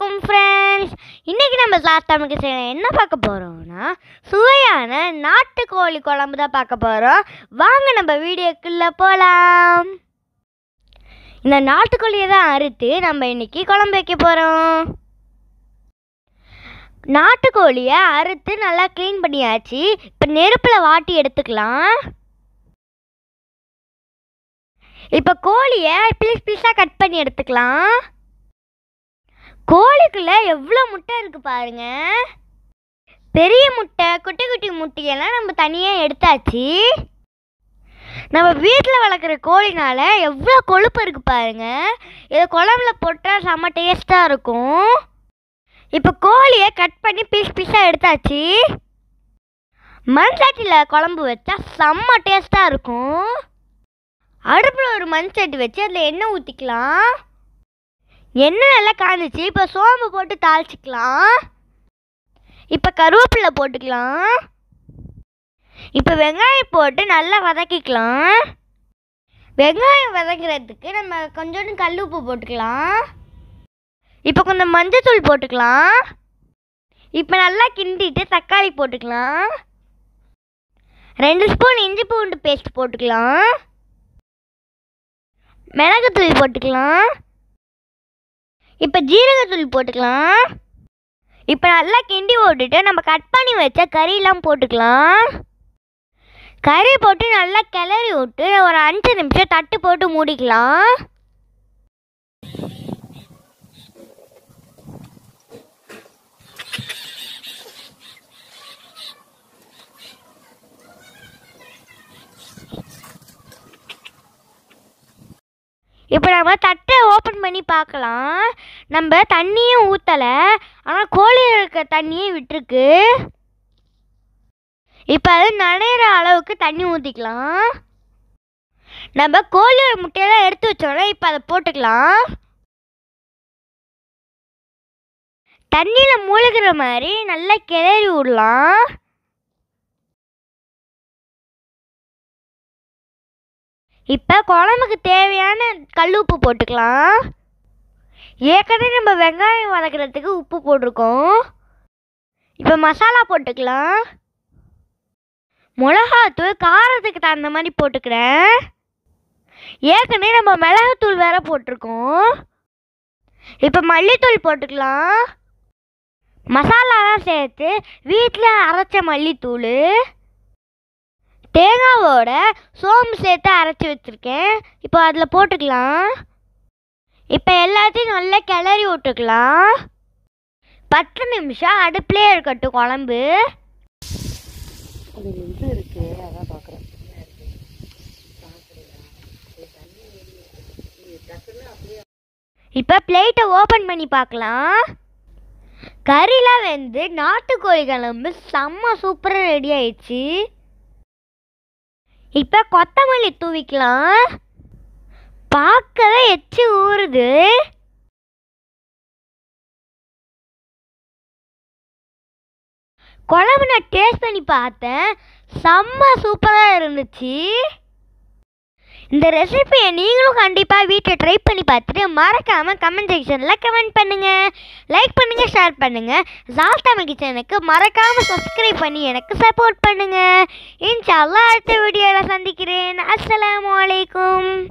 அலைக்கும் ஃப்ரெண்ட்ஸ். இன்றைக்கி நம்ம சாஸ்தாமுக்கு என்ன பார்க்க போகிறோம்னா சுவையான நாட்டுக்கோழி குழம்பு தான் பார்க்க போகிறோம். வாங்க நம்ம வீடியோக்குள்ளே போகலாம். இந்த நாட்டுக்கோழியை தான் அறுத்து நம்ம இன்றைக்கி குழம்பு வைக்க போகிறோம். நாட்டுக்கோழியை அறுத்து நல்லா க்ளீன் பண்ணியாச்சு. இப்போ நெருப்பில் வாட்டி எடுத்துக்கலாம். இப்போ கோழியை பீஸாக கட் பண்ணி எடுத்துக்கலாம். கோழிக்குள்ளே எவ்வளோ முட்டை இருக்குது பாருங்க. பெரிய முட்டை, குட்டி குட்டி முட்டையெல்லாம் நம்ம தனியாக எடுத்தாச்சு. நம்ம வீட்டில் வளர்க்குற கோழினால எவ்வளோ கொழுப்பு இருக்குது பாருங்க. இதை குழம்புல போட்டால் செம்ம டேஸ்ட்டாக இருக்கும். இப்போ கோழியை கட் பண்ணி பீஸாக எடுத்தாச்சு. மண் சட்டியில் குழம்பு வச்சா செம்ம டேஸ்ட்டாக இருக்கும். அடுப்பில் ஒரு மண் சட்டி வச்சு அதில் எண்ணெய் ஊற்றிக்கலாம். எண்ணெய் நல்லா காஞ்சிச்சு. இப்போ சோம்பு போட்டு தாளிச்சிக்கலாம். இப்போ கருவேப்பிலை போட்டுக்கலாம். இப்போ வெங்காயம் போட்டு நல்லா வதக்கிக்கலாம். வெங்காயம் வதக்கிறதுக்கு நம்ம கொஞ்சோண்டு கல் உப்பு போட்டுக்கலாம். இப்போ கொஞ்சம் மஞ்சத்தூள் போட்டுக்கலாம். இப்போ நல்லா கிண்டிட்டு தக்காளி போட்டுக்கலாம். 2 ஸ்பூன் இஞ்சி பூண்டு பேஸ்ட் போட்டுக்கலாம். மிளகுத்தூள் போட்டுக்கலாம். இப்போ ஜீரகத்தூள் போட்டுக்கலாம். இப்போ நல்லா கிண்டி போட்டுட்டு நம்ம கட் பண்ணி வச்ச கறியெல்லாம் போட்டுக்கலாம். கறி போட்டு நல்லா கிளறி விட்டு ஒரு 5 நிமிஷம் தட்டு போட்டு மூடிக்கலாம். இப்போ நம்ம தட்டை ஓப்பன் பண்ணி பார்க்கலாம். நம்ம தண்ணியும் ஊற்றலை, ஆனால் கோழியில் இருக்க தண்ணியே விட்டுருக்கு. இப்போ அது நனைகிற அளவுக்கு தண்ணி ஊற்றிக்கலாம். நம்ம கோழியோட முட்டையெல்லாம் எடுத்து வச்சோன்னா இப்போ அதை போட்டுக்கலாம். தண்ணியில் மூழ்கிற மாதிரி நல்லா கிளறி விடலாம். இப்போ குழம்புக்கு தேவையான கல் உப்பு போட்டுக்கலாம். ஏற்கனவே நம்ம வெங்காயம் வதக்கிறதுக்கு உப்பு போட்டிருக்கோம். இப்போ மசாலா போட்டுக்கலாம். மிளகாத்தூள் காரத்துக்கு தகுந்த மாதிரி போட்டுக்கிறேன். ஏற்கனவே நம்ம மிளகாத்தூள் வேற போட்டிருக்கோம். இப்போ மல்லித்தூள் போட்டுக்கலாம். மசாலாலாம் சேர்த்து வீட்டில் அரைச்ச மல்லித்தூள், தேங்காவோட சோம்பு சேர்த்து அரைச்சி வச்சுருக்கேன். இப்போ அதில் போட்டுக்கலாம். இப்போ எல்லாத்தையும் நல்லா கிளறி விட்டுக்கலாம். 10 நிமிஷம் அடுப்புலேயே இருக்கட்டும் குழம்பு. இப்போ பிளேட்டை ஓப்பன் பண்ணி பார்க்கலாம். கறிலாம் வெந்து நாட்டுக்கோழி குழம்பு செம்ம சூப்பராக ரெடி ஆயிடுச்சு. இப்போ கொத்தமல்லி தூவிக்கலாம். பார்க்கவே எச்சி ஊறுது. குழம்பு நான் டேஸ்ட் பண்ணி பார்த்தேன், செம்ம சூப்பராக இருந்துச்சு. இந்த ரெசிபியை நீங்களும் கண்டிப்பாக வீட்டில் ட்ரை பண்ணி பார்த்துட்டு மறக்காமல் கமெண்ட் செக்ஷனில் கமெண்ட் பண்ணுங்கள், லைக் பண்ணுங்கள், ஷேர் பண்ணுங்கள். சாஸ்தாமி கிச்சனுக்கு மறக்காமல் சப்ஸ்கிரைப் பண்ணி எனக்கு சப்போர்ட் பண்ணுங்கள். இன்ஷா அல்லாஹ் அடுத்த வீடியோவில் சந்திக்கிறேன். அஸ்ஸலாமு அலைக்கும்.